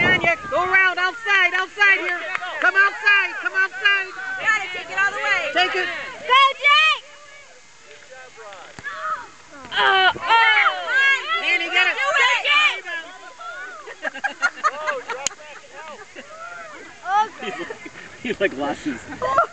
on you. Go around, outside here. Come outside, come outside. Got it, take it all the way. Take it. Go, Jake! Andy, get it. Do it! He's like losses.